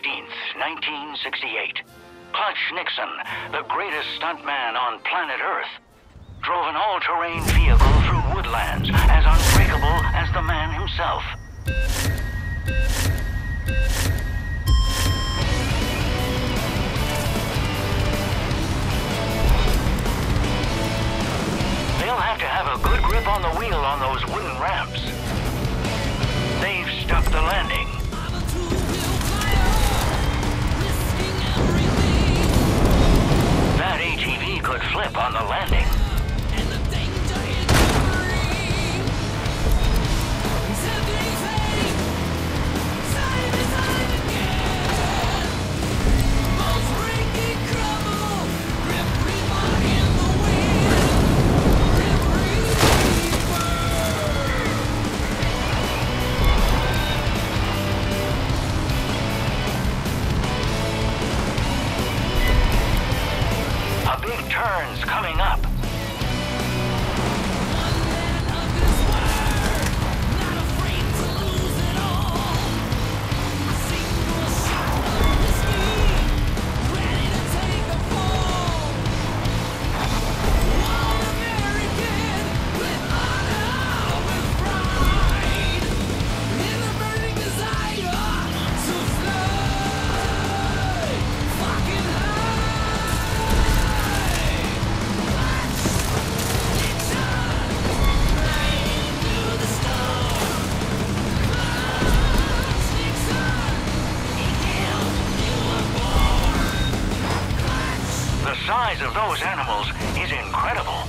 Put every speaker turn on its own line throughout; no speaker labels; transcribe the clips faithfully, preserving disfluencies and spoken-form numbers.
fifteenth, nineteen sixty-eight. Clutch Nixon, the greatest stuntman on planet Earth, drove an all-terrain vehicle through woodlands as unbreakable as the man himself. They'll have to have a good grip on the wheel on those wooden ramps. They've stuck the landing. That A T V could flip on the landing. Turns coming up. The size of those animals is incredible.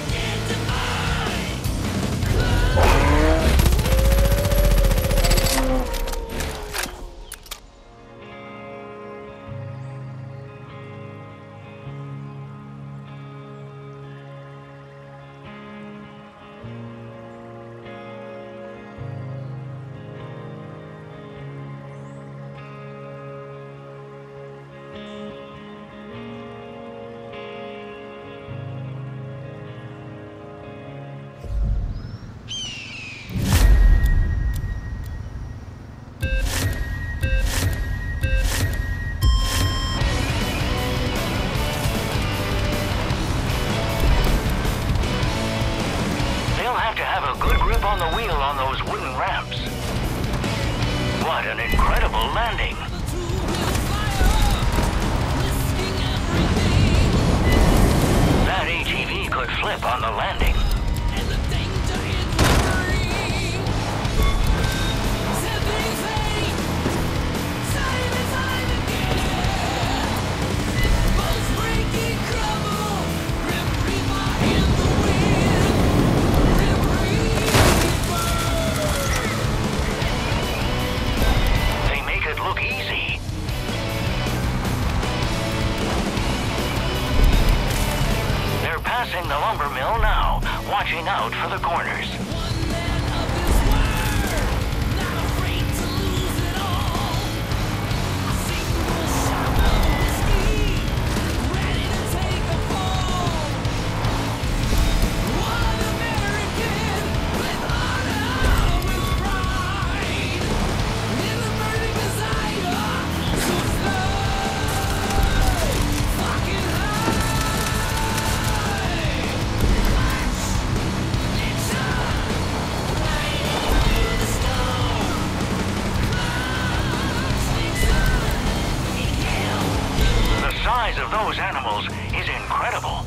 Have a good grip on the wheel on those wooden ramps. What an incredible landing! That A T V could flip on the landing. Passing the lumber mill now, watching out for the corners. The size of those animals is incredible.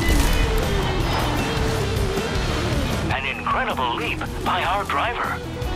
Leap by our driver.